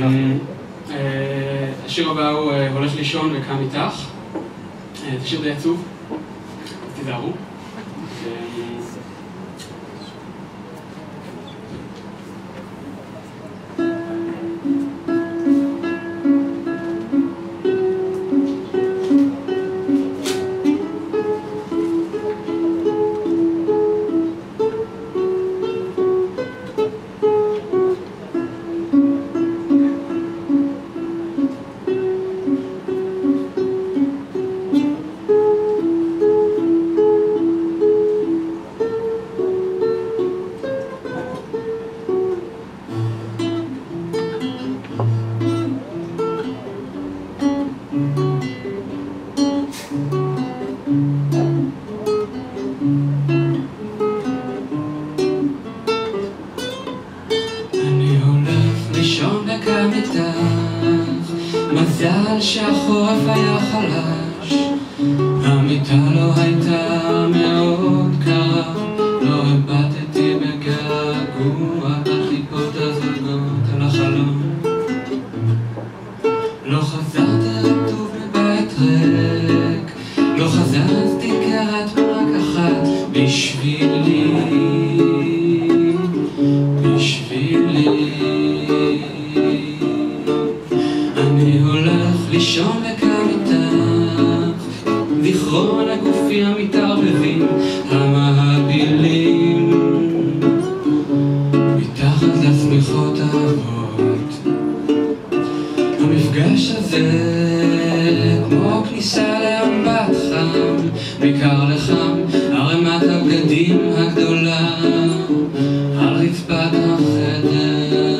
השיר הבא הוא הולך לישון וקם איתך. זה שיר די עצוב, אז תיזהרו. מזל שהחורף היה חלש, המיטה לא הייתה מאוד קרה, לא הבטתי בגעגוע בקליפות הזולגות על החלום. לא חזרתי רטוב מבית ריק, לא חזרתי קרת רק אחת בשבילי, בשבילי. אני הולך לישון וקם איתך, זיכרון הגופי המתערבבים, המעפילים מתחת לשמיכות האבות. המפגש הזה כמו כניסה לאמבט חם, בעיקר לחם, ערימת הבגדים הגדולה על רצפת החדר,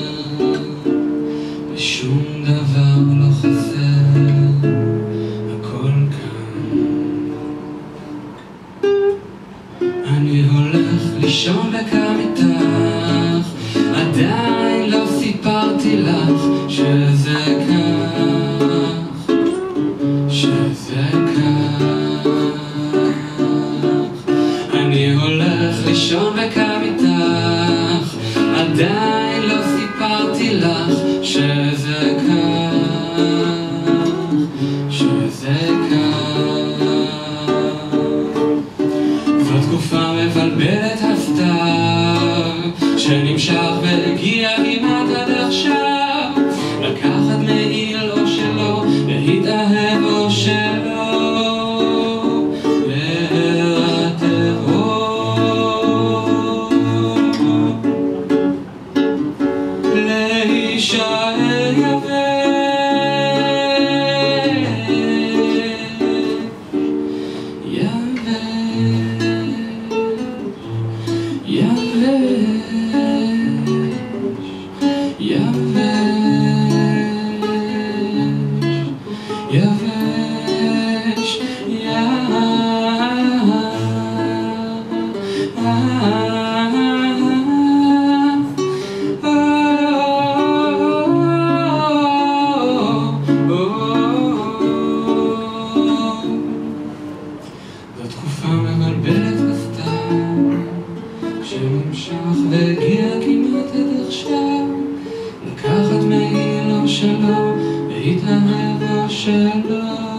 ושום דבר לא חסר, הכל כאן. אני הולך לישון וקם איתך, עדיין לא סיפרתי לך שזה כך, שזה כך. אני הולך לישון וקם איתך, עדיין לא סיפרתי לך שזה כך, שזה כך. זו תקופה מבלבלת הסתיו, שנמשך והגיע כמעט עד עכשיו, לקחת מעיל או שלא, להתאהב או שלא, להירטב או להישאר יבש, זו תקופה מבלבלת בסתם, שנמשך והגיע כמעט עד עכשיו, לקחת מעיל או שלא, להתאהב או שלא.